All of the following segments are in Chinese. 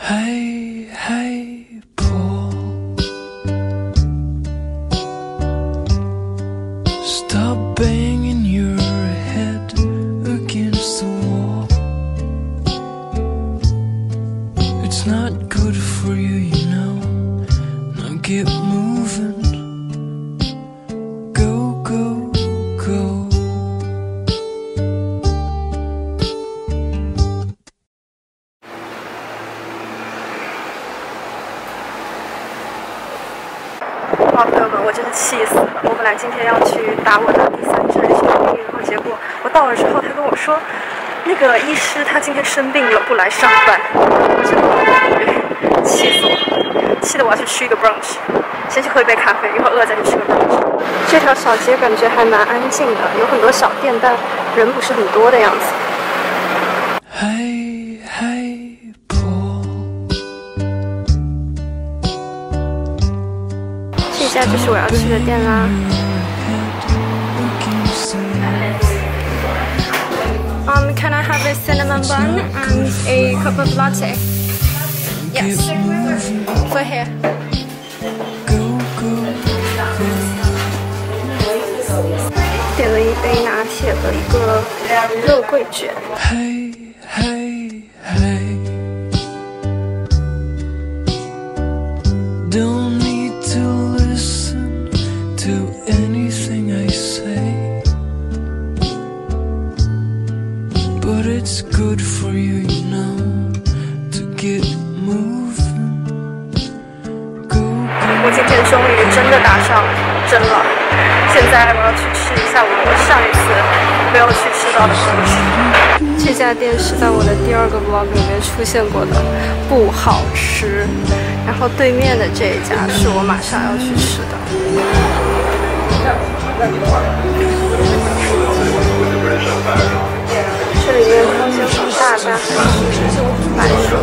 Hey, hey, Paul, stop banging your head against the wall. It's not good for you, you know. Now get moving. Go, go, go. 哇，朋友们，我真的气死了！我本来今天要去打我的第3针血液，然后结果我到了之后，他跟我说，那个医师他今天生病了，不来上班。我真的气死我了，气得我要去吃一个 brunch， 先去喝一杯咖啡，一会儿饿了再去吃个 brunch。这条小街感觉还蛮安静的，有很多小店，但人不是很多的样子。 Hey, hey, Paul. 这家就是我要去的店啦。Can I have a cinnamon bun and a cup of latte? Yes. For here. 点了一杯拿铁和一个肉桂卷。 Hey, hey, hey. Don't need to listen to anything I say, but it's good for you, you know, to get moving. Go, go. 我今天终于真的打上针了，现在我要去吃一下我上一次没有去吃到的东西。这家店是在我的第2个 vlog 里面出现过的，不好吃。然后对面的这一家是我马上要去吃的。这里面空间很大，但还是蛮舒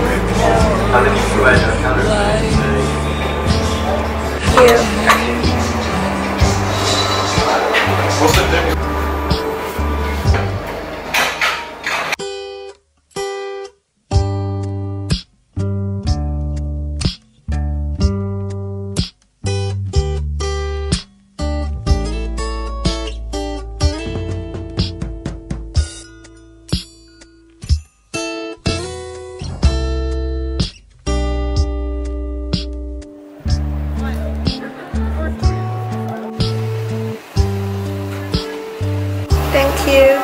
服。Thank you.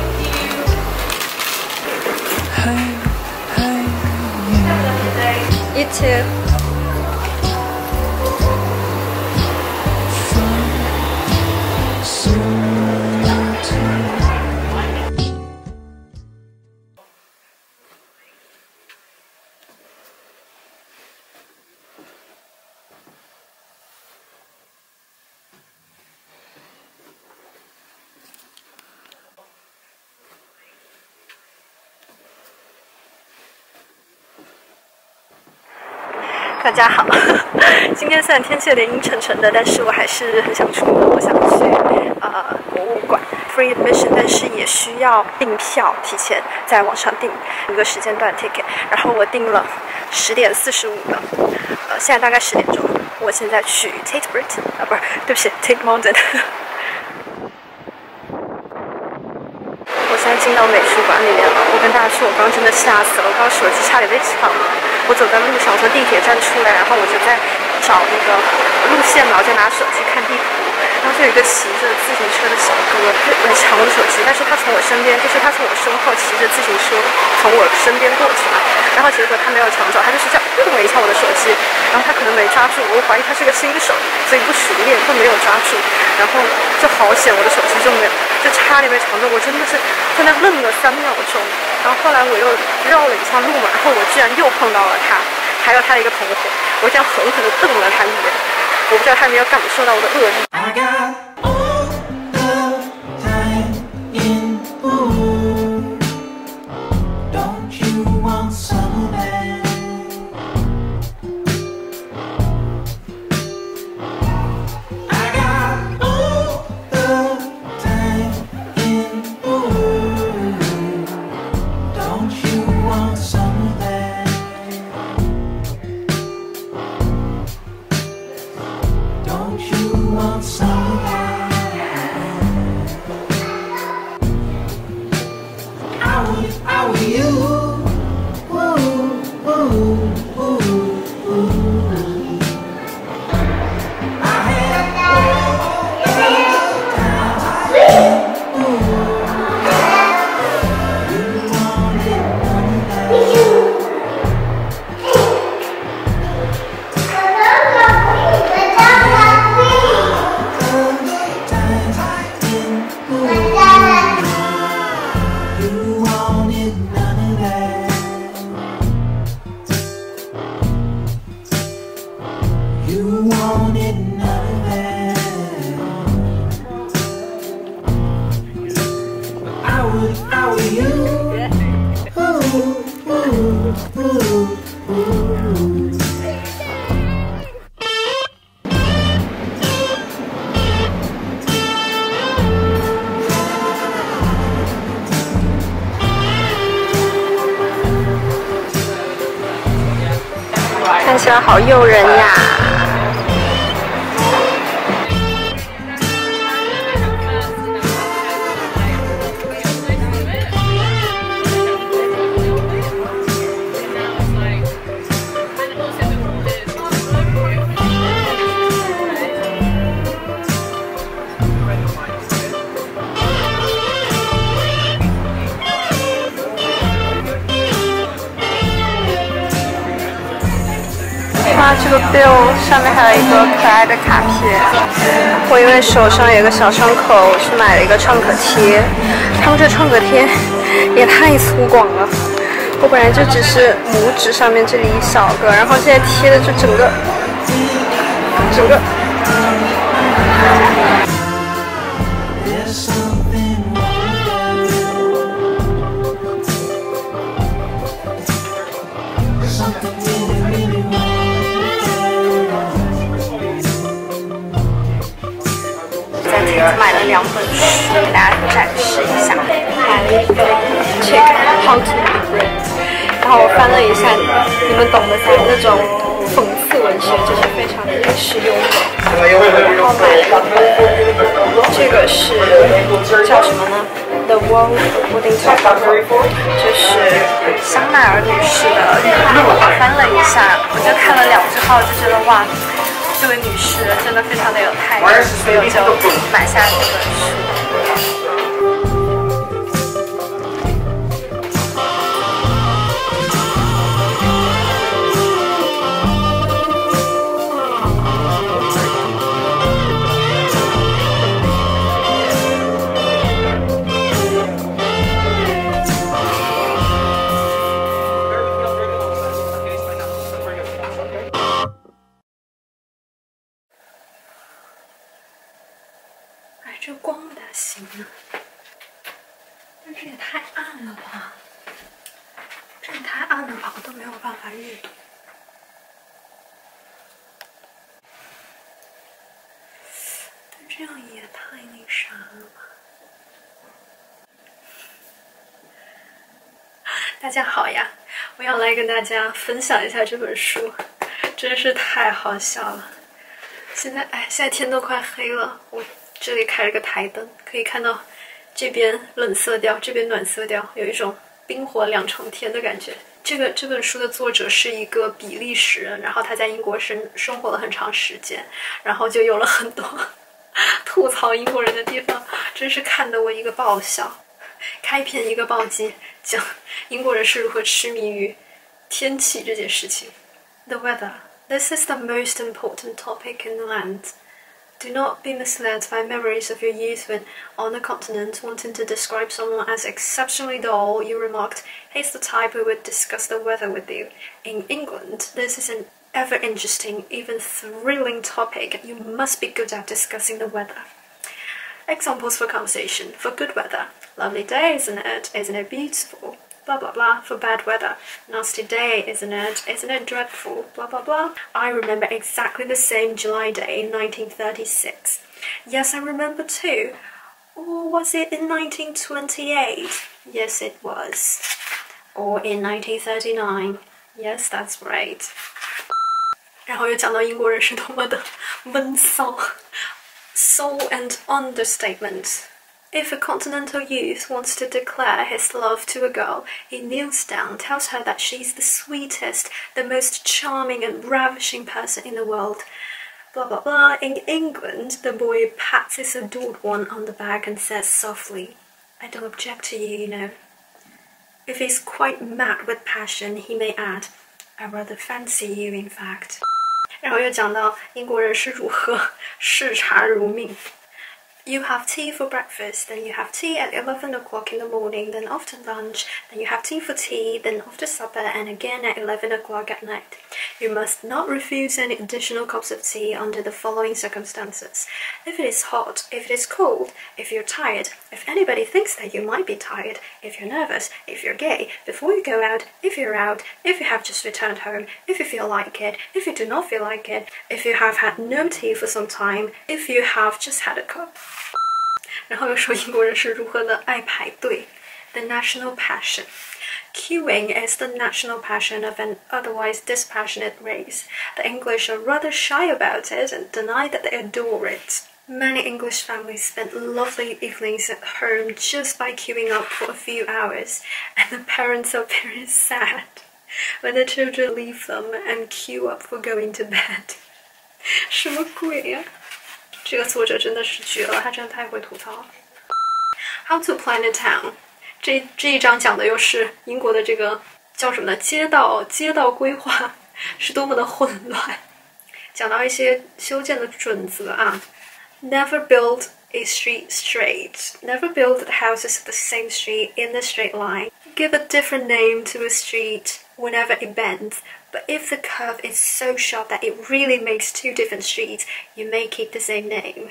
Hey, hey, You too.大家好，今天虽然天气有点阴沉沉的，但是我还是很想出门。我想去博物馆 free admission， 但是也需要订票，提前在网上订一个时间段 ticket。然后我订了10点45的，现在大概10点钟。我现在去 Tate Britain 不是，对不起 Tate Modern。我现在进到美术馆里面了，我跟大家说，我刚真的吓死了，我刚手机差点被抢了。我走在路上，我从地铁站出来，然后我就在找那个路线嘛，我就拿手机看地图，然后就有一个骑着自行车的小哥来抢我的手机，但是他从我身边，就是他从我身后骑着自行车从我身边过去嘛，然后结果他没有抢走，他就是这样动了一下我的手机，然后他可能没抓住，我怀疑他是个新手，所以不熟练，都没有抓住，然后就好险，我的手机就没有，就差点被抢走，我真的是在那愣了3秒钟，然后后来我又绕了一下路嘛，然后我居然又碰到了他，还有他的一个同伙，我这样狠狠地瞪了他一眼，我不知道他有没有感受到我的恶意。 看起来好诱人呀！哇，这个 bill 上面还有一个可爱的卡片。我因为手上有一个小伤口，我去买了一个创可贴。他们这创可贴也太粗犷了。我本来就只是拇指上面这里一小个，然后现在贴的就整个。买了2本书给大家展示一下，买了一个 Check How to Be Great， 然后我翻了一下，你们懂的，在那种讽刺文学，就是非常的历史幽默。然后买了一个，这个是叫什么呢 ？The World According to Her， 就是香奈儿女士的语录。我翻了一下，我就看了2句话，我就觉得哇。这位女士真的非常的有态度，所以我就买下这本书。这光不大行啊，但是也太暗了吧！这也太暗了吧，我都没有办法阅读。但这样也太那啥了吧！大家好呀，我要来跟大家分享一下这本书，真是太好笑了。现在天都快黑了，我这里开了个台灯，可以看到这边冷色调，这边暖色调，有一种冰火2重天的感觉。这本书的作者是一个比利时人，然后他在英国生活了很长时间，然后就有了很多吐槽英国人的地方，真是看得我一个爆笑。开篇一个暴击，讲英国人是如何痴迷于天气这件事情。The weather. This is the most important topic in the land. Do not be misled by memories of your youth when, on the continent, wanting to describe someone as exceptionally dull, you remarked, "He's the type who would discuss the weather with you." In England, this is an ever-interesting, even thrilling topic. You must be good at discussing the weather. Examples for conversation. For good weather. Lovely day, isn't it? Isn't it beautiful? Blah, blah, blah. For bad weather. Nasty day, isn't it? Isn't it dreadful? Blah, blah, blah. I remember exactly the same July day in 1936. Yes, I remember too. Or was it in 1928? Yes, it was. Or in 1939. Yes, that's right. 然后又讲到英国人是多么的闷骚 ，soul and understatement. If a continental youth wants to declare his love to a girl, he kneels down, tells her that she's the sweetest, the most charming and ravishing person in the world. Blah, blah, blah. In England, the boy pats his adored one on the back and says softly, "I don't object to you, you know." If he's quite mad with passion, he may add, "I rather fancy you, in fact." 然后又讲到英国人是如何视茶如命。 You have tea for breakfast, then you have tea at 11 o'clock in the morning, then after lunch, then you have tea for tea, then after supper, and again at 11 o'clock at night. You must not refuse any additional cups of tea under the following circumstances. If it is hot, if it is cold, if you're tired, if anybody thinks that you might be tired, if you're nervous, if you're gay, before you go out, if you're out, if you have just returned home, if you feel like it, if you do not feel like it, if you have had no tea for some time, if you have just had a cup. 然后又说英国人是如何的爱排队 The national passion. Queuing is the national passion of an otherwise dispassionate race. The English are rather shy about it and deny that they adore it. Many English families spend lovely evenings at home just by queuing up for a few hours, and the parents are very sad when the children leave them and queue up for going to bed. 什么鬼呀？这个作者真的是绝了，他真的太会吐槽了。How to plan a town. 这一章讲的又是英国的这个叫什么呢？街道规划是多么的混乱。讲到一些修建的准则啊。Never build a street straight. Never build the houses of the same street in a straight line. Give a different name to a street whenever it bends. But if the curve is so sharp that it really makes two different streets, you may keep the same name.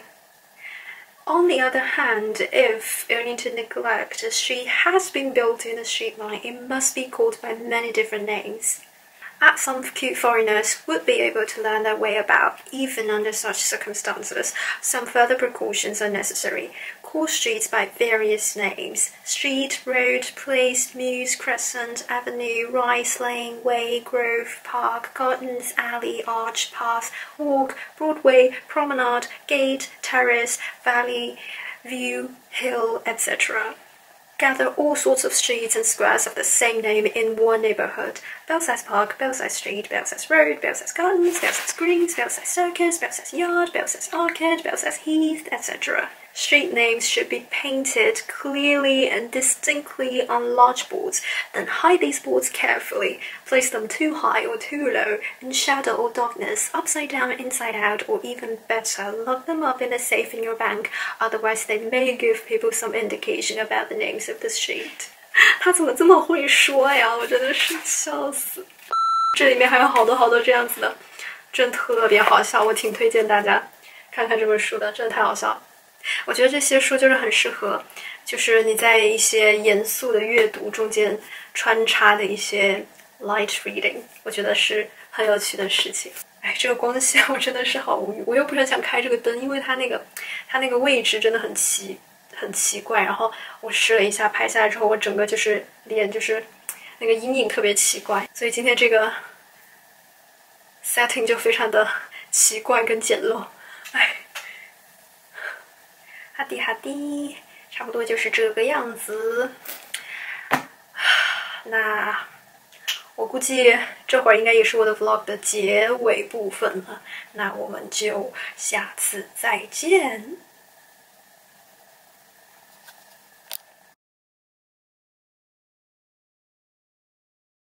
On the other hand, if, owing to neglect, a street has been built in a straight line, it must be called by many different names. As some cute foreigners would be able to learn their way about, even under such circumstances, some further precautions are necessary. Call streets by various names: street, road, place, mews, crescent, avenue, rise, lane, way, grove, park, gardens, alley, arch, path, walk, Broadway, promenade, gate, terrace, valley, view, hill, etc. Gather all sorts of streets and squares of the same name in one neighbourhood. Belsize Park, Belsize Street, Belsize Road, Belsize Gardens, Belsize Greens, Belsize Circus, Belsize Yard, Belsize Arcade, Belsize Heath, etc. Street names should be painted clearly and distinctly on large boards, then hide these boards carefully. Place them too high or too low, in shadow or darkness, upside down, inside out, or even better, lock them up in a safe in your bank, otherwise they may give people some indication about the names of the street. 他怎么这么会说呀？我真的是笑死。这里面还有好多这样子的，真特别好笑，我挺推荐大家看看这本书的，真的太好笑了。我觉得这些书就是很适合，就是你在一些严肃的阅读中间穿插的一些 light reading， 我觉得是很有趣的事情。哎，这个光线我真的是好无语，我又不是很想开这个灯，因为它那个位置真的很奇怪。然后我试了一下，拍下来之后，我整个就是脸就是那个阴影特别奇怪，所以今天这个 setting 就非常的奇怪跟简陋。哎。哈迪，差不多就是这个样子。那我估计这会儿应该也是我的 vlog 的结尾部分了。那我们就下次再见。